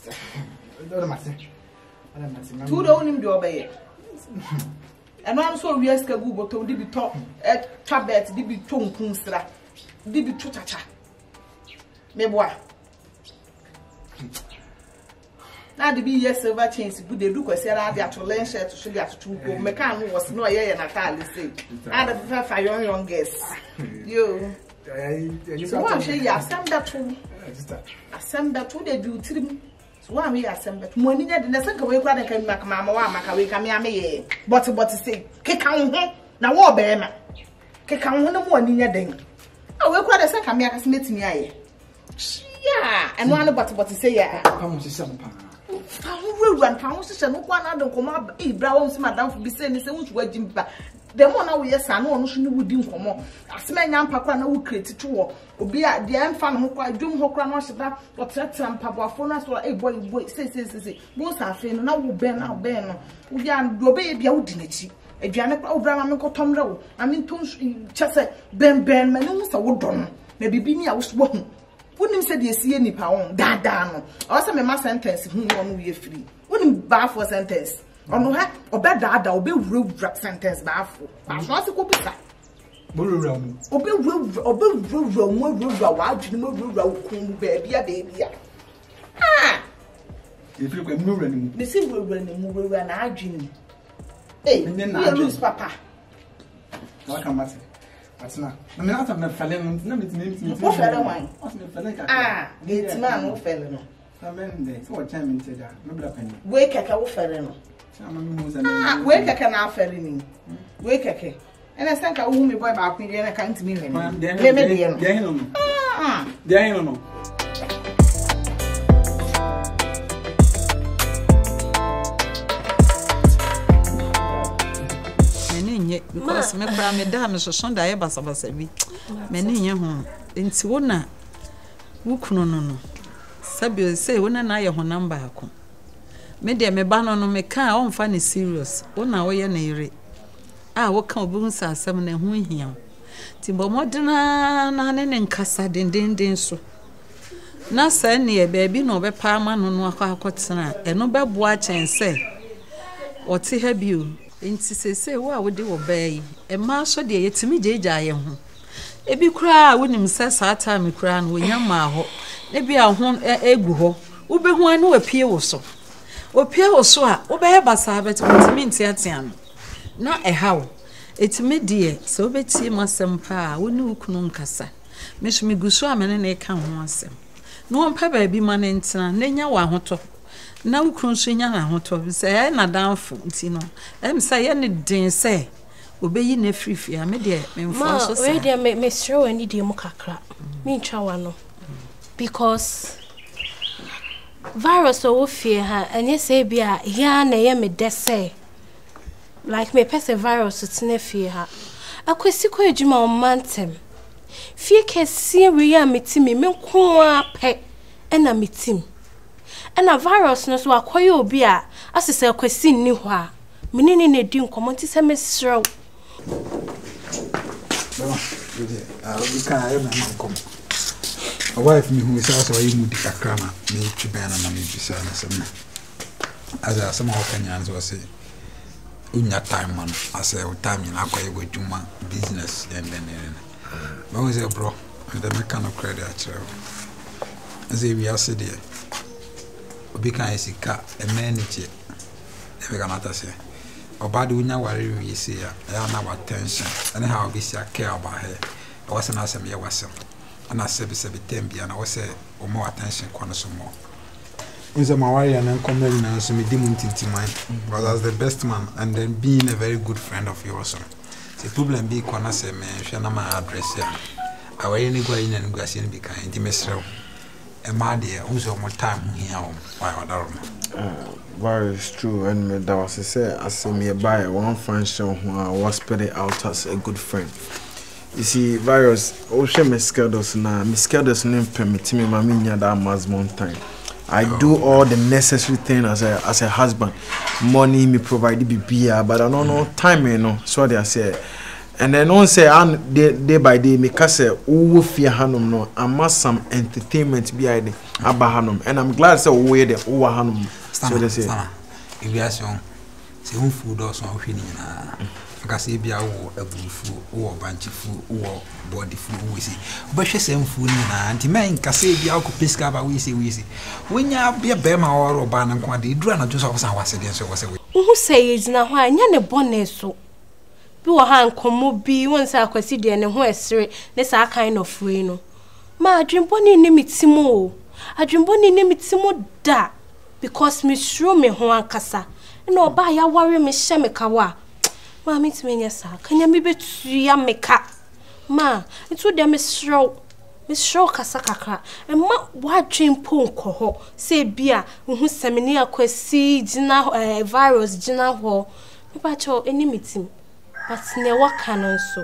don't matter. Two don't him do obey. And I'm so we ask a Google to be top at tablet, be tongue punstra, be tutacha. Mebois. Now the be yes over change good they look as I had to learn share to sugar to Mecan was no year and I can't say. And a for young guests. You so one say ya send that to assemble that to they do trim. So one we assemble money that the second way can make mamma make away come me but say kick on now war bear kick on no more near thing. I will quite a second make us meet me. Yeah, and one but say yeah. Come to some run pounds and one other come up, Brown's madam for be saying, which were Jim. The one now, yes, I know, she would do come on. As my young papa no created to war, or be at the end fan who quite doom her cross about what that's some papa for us or a boy say, most are feeling now will burn out Ben. We are your baby out in it. A Janet O'Brien got Tom Row. I mean, just Ben, my name is a wood done. Maybe be me, I was one. Wouldn't say you see any pound, that down. Also, my sentence, whom one we free. Wouldn't bar for sentence. Or no, or bad dad, or be real sentence baffle. I'm not a good pizza. Or be real, baby. Ah! If you can move running, the sea will run arguing. Hey, and then I lose papa. What can I say? That's not. I mean, I'm not felling. No, it's me. What fellow wine? Ah, it's man who fell in. I mean, for a time into that. No black penny. Wake a cow fellow. Wake a canal felling. Wake a cake. And I think I won't be boy about me and I can't mean him. There you know. Because me cry me damn so Sunday basa bi me nye ho enti wona wukunu no sabi say wona na ye ho number ako me de me ba no me kan o mfa ne serious wona wo ye na ire wo kan obi nsa asem na ho hia ti bo modena na ne nkasa dendenden so na sa ne e ba bi no be pa ma no no akotena eno be boa chense oti ha bi o enti sese wo a wode wo bayi e ma so de yetimi jeja ye ho ebi kura wonim se saata me kura no wonya ma ho ne bi a ho egu ho wo be ho anu apie wo so opie wo so a wo be basa bet timi ntiatia no na e hawo etimi de se wo beti masem pa a woni ukunu nkasa me so me guso a me ne ka ho asem no won pa ba bi ma ne ntina ne nya wa hoto na ukunu so nya na hoto se na danfo ntino say ye ne den say obeyi na frifia me de me mfo so say we de me sure we need mu kakra me ntwa wa no because virus o fie ha anye say bia ya na ye me de say like me pese virus tine fie ha akwesi ko ejuma o mantem fie kesi we ya metimi me nko ape na metim na virus no so akoye obi a asese akwesi ni ho a menene na di nkomo nti se mesrew we can I am come a wife me who is also a mu di kakra na me twibena na me bisa na sem as a some of Kenyans was say unya time man as a time na akoye goduma business and then but we say bro the mechanical credit actually as we are said there obi kan esika emenike e be kanata say obade unya ware wi say ya na attention and how be say care about her I was an asem ye wasem and I said be tembi and I was say o more attention kono so more unse mawari and comment na so me di muntinti mind because as the best man and then being a very good friend of yours the problem be kono say me hwe na my address ya awari ni gwa ina ni gwa se ni be kan ndi mesrew e ma de who's more time here why other very true and that was say as me buy one function who was spread it out as a good friend. You see virus ocean me schedules na me schedules no permit me ma me that maximum time. I do all the necessary thing as a husband. Money me provide the BBA but I don't know time so they say And then on say day by day me ka say wo fie hanom no ama some entertainment behind aba hanom and I'm glad say wo the wo hanom so they say aviation say who food or so hwe ni na aka say bia wo abufu wo banchifu wo body food we say but hwe say mfu ni na anti men ka say bia ko pesca ba we say wonya bia be ma oro ba na kwa de dura na jo so san wase de so wase we who say is na hwa nya ne bone so bi wo han komo bi won say akwasi de ne ho esere ne sa kind of free no ma adwembo ni ne mitimo adwembo ni ne mitimo da because me sure me ho ankasa na oba ya ware me hye me kawa ma mitime nya sa kanya me betu ya me ka ma itu de me sure kasa kakra e ma wadwempo nko ho say bia hu semini akwasi gina virus gina ho me ba cho eni mitim but ne waka no so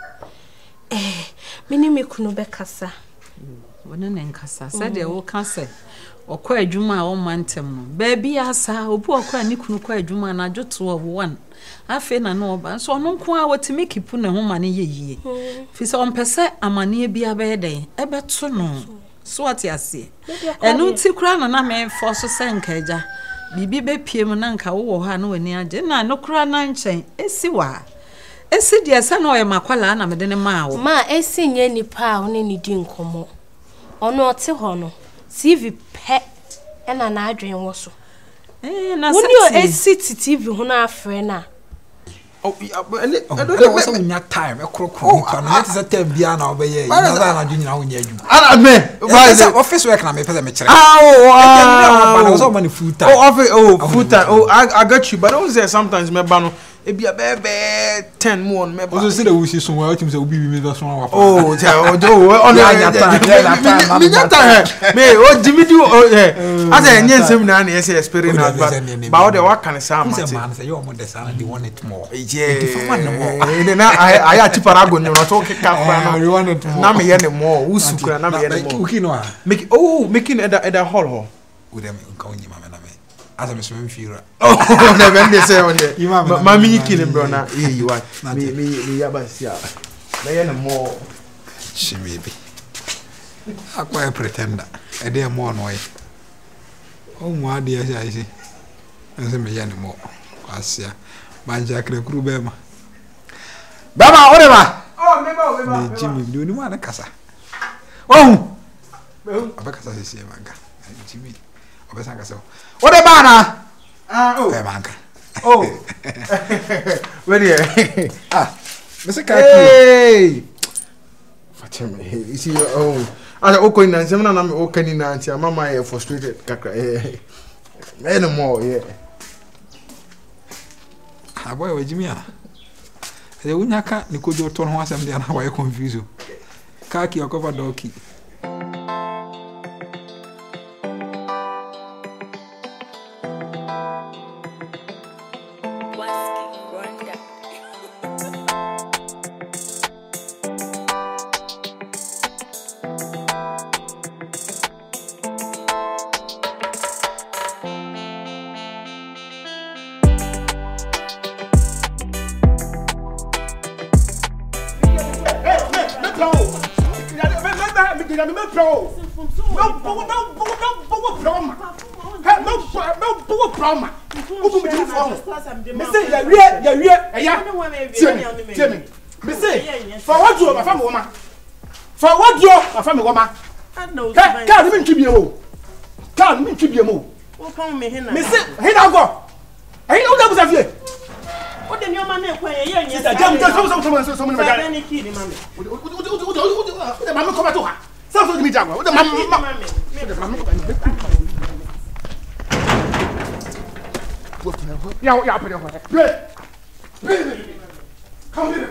mini me kunu be kasa wona ne nkasa said e wo kasa okwa adwuma a wo mantem no baby asa obu okwa ni kunu kwa adwuma na adwoto of one afi na no oba so no nko a wotimi kipu ne ho mane yeyie fi so ompese amane bia be den ebeto no so ati ase enu ti kura no na me force senkaja bibi be piem na nka wo ha na wani age na no kura na nchen esiwa esi dia se na oyemakwala na mede ne ma wo ma esi nye nipa a one ni di nkomo ono ote ho no TV pe ena na adwen wo so na se woni esi TV ho na afre na oh I was on your time a crook let is a 10 bia na obeye na na adwunyina wo nya adwuma ana me office work na me pese me kire I was on money full time full time I got you but I say sometimes me ba no e bia bebe 10 more me ba so say the wish so well team say obi bi me so wa on me o dividu as a nyen sem na na yes experience but all the work can say am say you mo the sana they want it more na I ati paragon no to keka kwa no na me ye ne more usukura na me ye ne more ukino a making at hall ho with them ka onyi mama na me as I'm swimming fira na when they say on there mami yiki ne bro na you what me yabasia na ye ne more shimibi akwa pretender e dey more no ye o mu ade ya sai nse me ye ne more asia manja kre kru be ma baba ore ma me jimi do ni ma na kasa abakasa sisi manga jimi obesa kasa ore ba na manga where you Mr. Kaki Fatima you see ana oko ina nsem na me okani na anti mama e frustrated kakra no more boy we jimi a e unyaka ni kojo to no asem dia na wa confuse Kaki okover doki Yeah, put it on. Come here.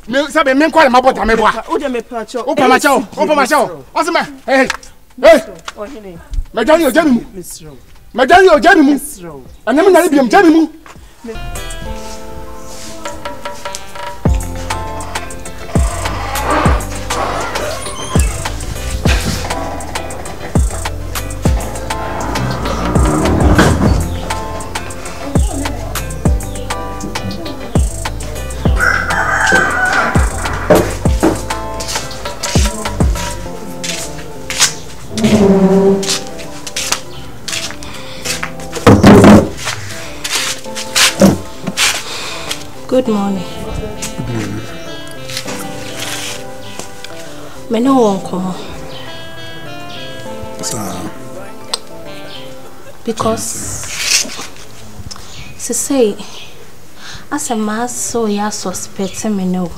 Me sabe me kwale mabota me boa. O de me pacho. O pa macho. O se me. Hey. O hene. Me jani o jani mu. Misro. Me jani o jani mu. Misro. Anam na biam jani mu. Good morning. Me no won come. Because to say as a mass so ya suspect me no.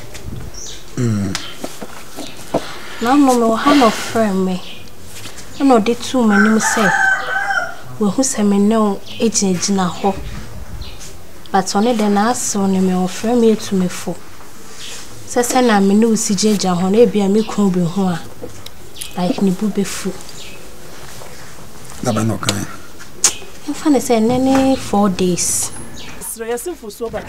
Now no hand of friend me. No dey too many say. We who say me no ejina ho. But on it then ask on me or frame me to me for. Says I me no see Jaja on a be a me could be hoa like Nibu be fool. That no kind. In funny say, nanny 4 days. So you're simple so bad.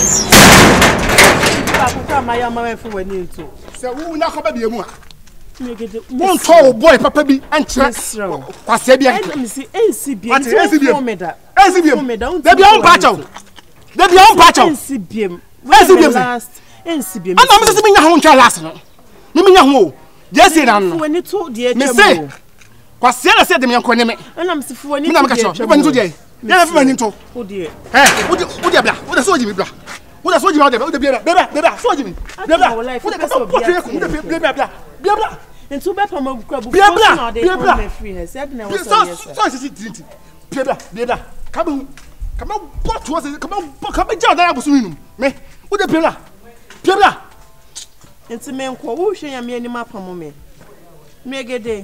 My mamma for when you too. So who na ko ba bi emu a? Mon to boy papa bi antre. Kwase bi antre. Me see ACB. ACB. Me down. Dey bi on pacho. Dey bi on pacho. ACB. ACB last. ACB. Ana me se me nya ho ntwa last no. Me nya ho. Just say that no. When you told the me say kwase na say dem yanko ne me. Ana me se fu when you. Me na me ka cho. Me ban to dey. Ya me ban to. O dey. Odi bla. Odi so jibi bla. Odi so jibi odi bla. Odi bla. So jibi. Bla. Odi bla. Into be pam kwa bu. Bla. Free her said na was so didn't. Bla. Come what was it? Come down there abusu num. Me. Odi bla. Into me nko wo hwe ya me ani mapam me. Megede.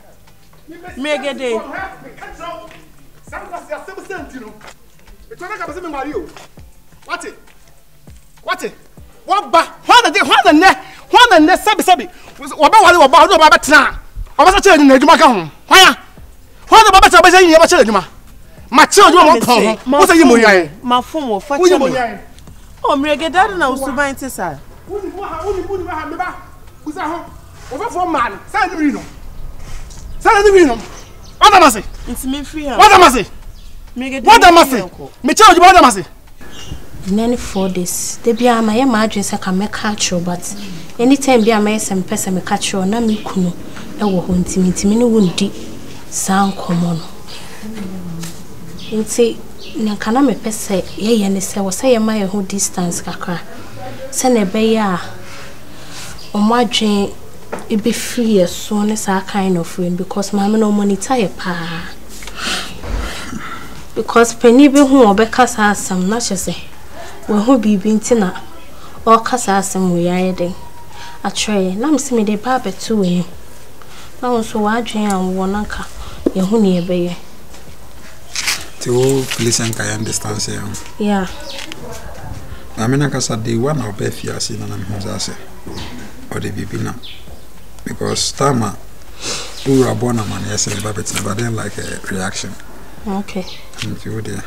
What ba? What the ne sabi. Oba wale oba do ba betra. Oba sa chere ni adwuma ka ho. Hwan the baba cha ba yin ba chere adwuma. Ma chere adwuma mo pon ho. Wo say yi mo yan. Ma fon wo fa chere mo. O megede na usuban ti sa. Woni ha me ba. Kusa ho. Oba fo man. Sa ni no. What am I say? It's me free. What am I say? What am I say? Me charge you what am I say? Nanny 4 days. They be a my emergency can make catch you, but anytime be a my some person me catch you, na me kuno. E wo ho ntimi no wundi san common. Nti na kana me pese ye ne se wo say ye ma ye ho distance kakra. Se na be ya o madwen e be free so ne sa kind of friend because mama no monitor ye pa. Because penny be hu obekasa asam na chese. We ho bibi ntina o kasa asem we yede atwe na mse me de ba betu we na won so wadwen an wo nanka ye hu ne be ye to please and can distance here. Yeah, I mean I kasa dey one of be fiase na me hu say or the bibi na because tama we were born a man yes and but then like a reaction. Okay, and you there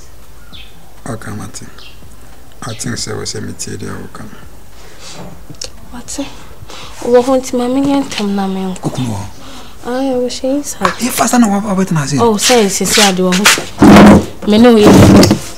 okay I think so was a material come. What's it? Wo want my million time na me nko. I wish inside. If fast na wa ba betina say. Oh, say I do. Me know you.